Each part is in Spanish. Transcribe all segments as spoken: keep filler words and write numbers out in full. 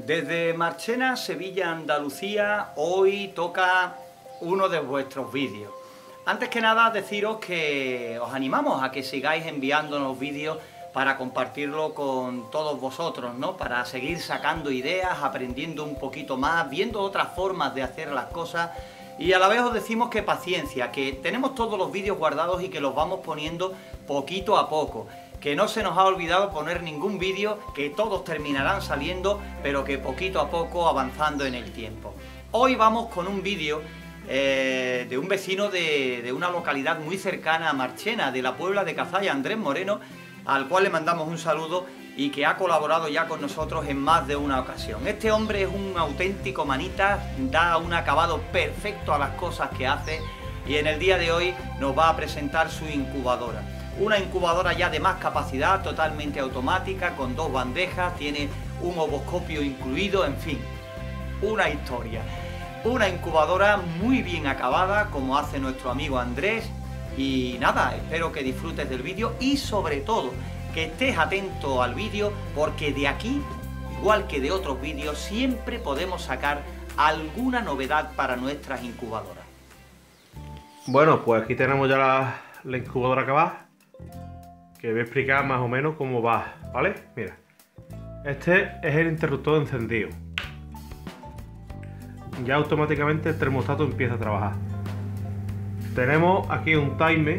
Desde Marchena, Sevilla, Andalucía, hoy toca uno de vuestros vídeos. Antes que nada deciros que os animamos a que sigáis enviándonos vídeos para compartirlo con todos vosotros, ¿no? Para seguir sacando ideas, aprendiendo un poquito más, viendo otras formas de hacer las cosas. Y a la vez os decimos que paciencia, que tenemos todos los vídeos guardados y que los vamos poniendo poquito a poco. Que no se nos ha olvidado poner ningún vídeo, que todos terminarán saliendo, pero que poquito a poco avanzando en el tiempo. Hoy vamos con un vídeo eh, de un vecino de, de una localidad muy cercana a Marchena, de la Puebla de Cazalla, Andrés Moreno, al cual le mandamos un saludo y que ha colaborado ya con nosotros en más de una ocasión. Este hombre es un auténtico manita, da un acabado perfecto a las cosas que hace y en el día de hoy nos va a presentar su incubadora. Una incubadora ya de más capacidad, totalmente automática, con dos bandejas, tiene un ovoscopio incluido, en fin, una historia. Una incubadora muy bien acabada, como hace nuestro amigo Andrés. Y nada, espero que disfrutes del vídeo y sobre todo que estés atento al vídeo, porque de aquí, igual que de otros vídeos, siempre podemos sacar alguna novedad para nuestras incubadoras. Bueno, pues aquí tenemos ya la, la incubadora acabada, que voy a explicar más o menos cómo va, ¿vale? Mira, este es el interruptor encendido. Ya automáticamente el termostato empieza a trabajar. Tenemos aquí un timer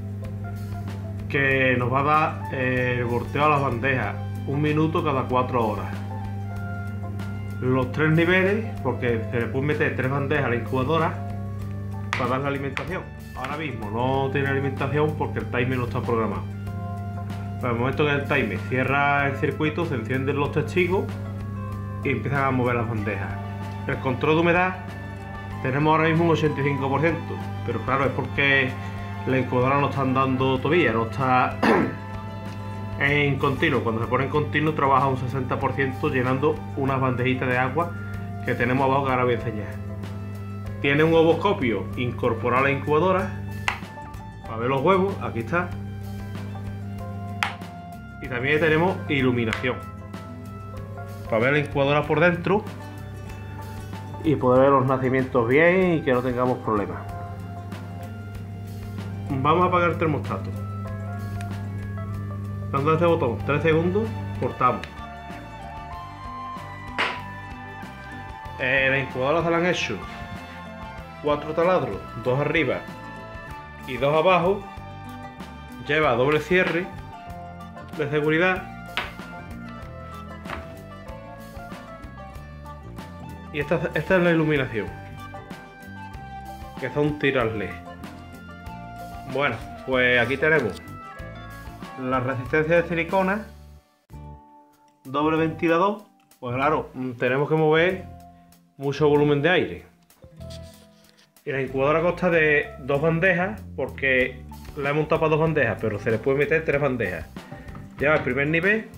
que nos va a dar el volteo a las bandejas, un minuto cada cuatro horas. Los tres niveles, porque se le pueden meter tres bandejas a la incubadora para dar la alimentación. Ahora mismo no tiene alimentación porque el timer no está programado. Pero el momento que el timer cierra el circuito, se encienden los testigos y empiezan a mover las bandejas. El control de humedad tenemos ahora mismo un ochenta y cinco por ciento, pero claro, es porque la incubadora no está andando todavía, no está en continuo. Cuando se pone en continuo trabaja un sesenta por ciento llenando unas bandejitas de agua que tenemos abajo, que ahora voy a enseñar. Tiene un ovoscopio incorporado a la incubadora para ver los huevos, aquí está. Y también tenemos iluminación para ver la incubadora por dentro y poder ver los nacimientos bien y que no tengamos problemas. Vamos a apagar el termostato. Dando este botón tres segundos, cortamos. Eh, la incubadora se la han hecho cuatro taladros, dos arriba y dos abajo. Lleva doble cierre de seguridad. Y esta, esta es la iluminación, que son tiras L E D. Bueno, pues aquí tenemos la resistencia de silicona, doble ventilador. Pues claro, tenemos que mover mucho volumen de aire. Y la incubadora consta de dos bandejas, porque la he montado para dos bandejas, pero se le puede meter tres bandejas. Lleva el primer nivel,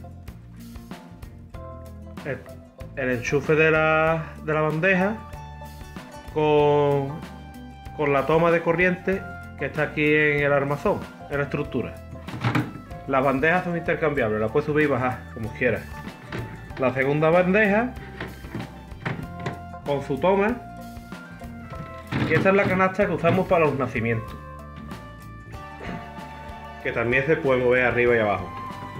el, el enchufe de la, de la bandeja con, con la toma de corriente que está aquí en el armazón, en la estructura. Las bandejas son intercambiables, las puedes subir y bajar como quieras. La segunda bandeja con su toma, y esta es la canasta que usamos para los nacimientos, que también se puede mover arriba y abajo.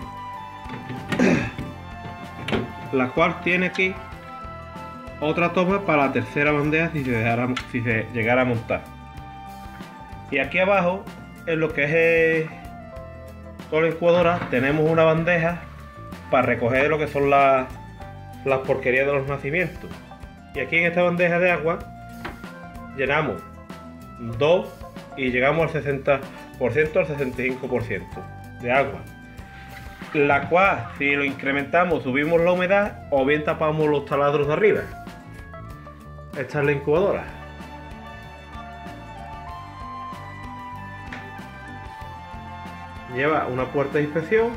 La cual tiene aquí otra toma para la tercera bandeja si se, dejara, si se llegara a montar. Y aquí abajo, en lo que es eh, toda la incubadora, tenemos una bandeja para recoger lo que son las, las porquerías de los nacimientos. Y aquí en esta bandeja de agua llenamos dos y llegamos al sesenta por ciento al sesenta y cinco por ciento de agua, la cual, si lo incrementamos, subimos la humedad o bien tapamos los taladros de arriba. Esta es la incubadora. Lleva una puerta de inspección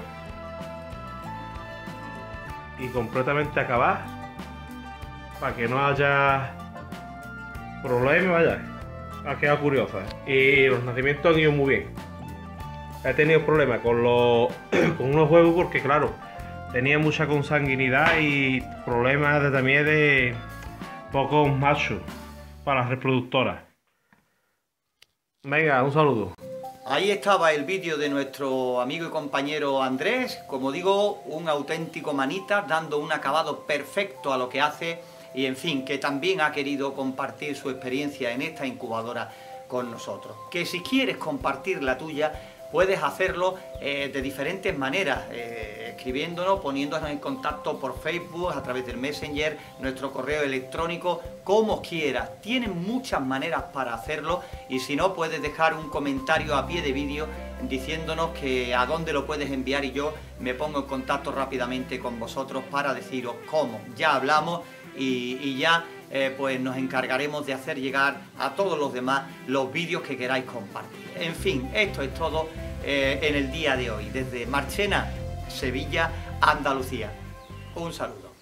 y completamente acabada para que no haya problemas. Vaya, ha quedado curiosa y los nacimientos han ido muy bien. He tenido problemas con los con unos huevos porque claro, tenía mucha consanguinidad y problemas de, también de pocos machos para las reproductoras. Venga, un saludo. Ahí estaba el vídeo de nuestro amigo y compañero Andrés, como digo, un auténtico manita, dando un acabado perfecto a lo que hace y en fin, que también ha querido compartir su experiencia en esta incubadora con nosotros. Que si quieres compartir la tuya, puedes hacerlo eh, de diferentes maneras, eh, escribiéndonos, poniéndonos en contacto por Facebook, a través del Messenger, nuestro correo electrónico, como quieras. Tienes muchas maneras para hacerlo y si no, puedes dejar un comentario a pie de vídeo diciéndonos que a dónde lo puedes enviar y yo me pongo en contacto rápidamente con vosotros para deciros cómo. Ya hablamos y, y ya eh, pues nos encargaremos de hacer llegar a todos los demás los vídeos que queráis compartir. En fin, esto es todo eh, en el día de hoy, desde Marchena, Sevilla, Andalucía. Un saludo.